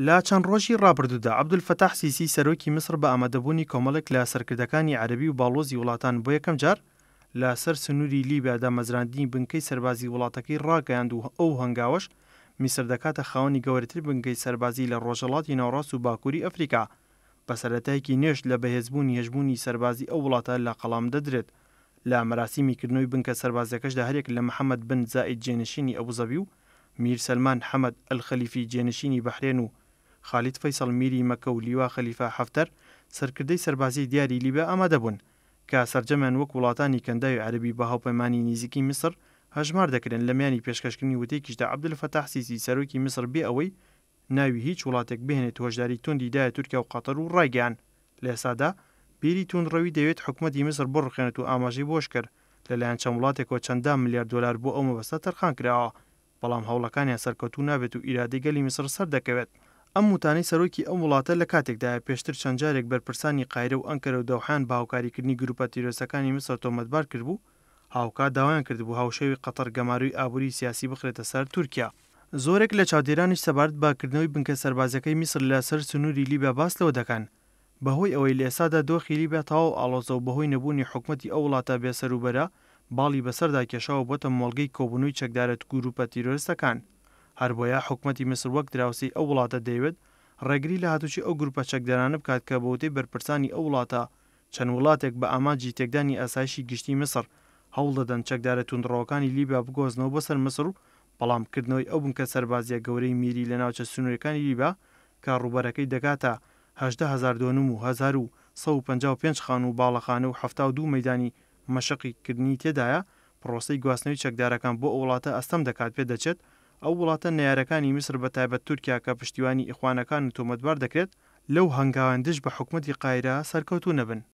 لا چەند ڕۆژی ڕابردوودا عەبدولفەتاح سیسی سەرۆکی مصر بە ئامادەبوونی کۆمەڵێک لە سەرکردەکانی عەرەبی و باڵۆزی وڵاتان بۆ یەکەم جار لە سەر سنووری لیبیادا مەزراندنی بنکەی سەربازی وڵاتەکەی ڕاگەیاند و ئەو هەنگاوەش میسر دەکاتە خاوەنی گەورەتر بنکەی سەربازی لە ڕۆژهەڵاتی ناوەڕاست و باکووری ئەفریقا بە سەرەتایەکی نوێژ لە بەهێزبوونی هێژبوونی سەربازی ئەو وڵاتە لە قەڵام دەدرێت. لە مەراسیمیکردنەوەی بنکە سەربازەکەشدا هەرێک لە محەممەد بن زائید جێنشینی ئەبوزەبی و میر سەلمان حەمەد ئەلخەلیفی جێنشینی بەحرێن و خالید فەیسەڵ میری مەکە و لیوا خەلیفە حەفتەر سەرکردەی سەربازی دیاری لیبیا ئامادەبوون کە سەرجەمیان وەک وڵاتانی کەنداوی عەرەبی بە هاوپەیمانی نزیکی میسر هەژمار دەکرێن لە میانی پێشکەشکردنی وتەیەکیشدا عەبدولفەتاح سیسی سەرۆکی میسر بێ ئەوەی ناوی هیچ وڵاتێک بهێنێت هۆشداری توندی دایە تورکیا و قەتەر و ڕایگەیان. لە ئێستادا بیری توندڕەوی دەوێت حکوومەتی میسر بڕخێنێت و ئاماژەی بۆش کرد لەلایەن چەند وڵاتێکەوە چەندان ملیار دۆلار بۆ ئەو مەبەستە تەرخان کراوە، بەڵام هەوڵەکانیان سەرکەوتوو نابێت و ئیرادەی گەلی میسر سەر دەکەوێت. ئەم وتانەی سەرۆکی ئەم وڵاتە لە کاتێکدا پێشتر چەند جارێک بەرپرسانی قاهیرە و ئەنکەرە و دەوحیان بە هاوکاریکردنی گروپە تیرۆریستەکانی میسر تۆمەتبار کردبوو، هاوکات داوایان کردبوو هاوشێوی قەتەر گەماروی ئابووری سیاسی بخرێتە سەر تورکیا. زۆرێک لە چاودێرانیش سەبارەت باکردنەوەی بنکە سەربازەکەی میسر لە سەر سنووری لیبیا باس لەوە دەکەن بەهۆی ئەوەی لە ئێستادا دۆخی لیبیا تەواو ئاڵۆزە و بەهۆی نەبوونی حکوومەتی ئەو وڵاتە بێسەروبەرە باڵی بەسەردا کێشاوە بۆتە مۆڵگەی کۆبوونەوەی چەکدارەت گروپە تیرۆریستەکان. هەر بۆیە حکوومەتی میسر وەک دراوسی ئەو وڵاتە دەیەوێت ڕێگری لە هاتوچی ئەو گروپە چەکدارانە بکات کە بەوتەی بەرپرسانی ئەو وڵاتە چەند وڵاتێک بە ئامانجی تێکدانی ئاسایشی گشتی میسر هەوڵ دەدەن چەکدارە توندڕەوەکانی لیبیا بگۆزنەوە بەسەر میسر و بەڵامکردنەوەی ئەو بنکە سەربازیە گەورەی میری لە ناوچە سنوورەکانی لیبیا کە ڕووبەرەکەی دەکاتە 18,000 دۆنم و 1155 خان و باڵەخانە و 72 مەیدانی مەشقیکردنی تێدایە. پرۆسەی گواستنەوەی چەکدارەکان بۆ ئەو وڵاتە ئەستەم دەکات پێ دەچێت ئەو وڵاتە نەیارەکانی میسر بە تایبەت تورکیا کە پشتیوانی ئیخوانەکان تۆمەتبار دەکرێت لەو هەنگاوەندش بە حکوومەتی قاهیرە سەرکەوتوو نەبن.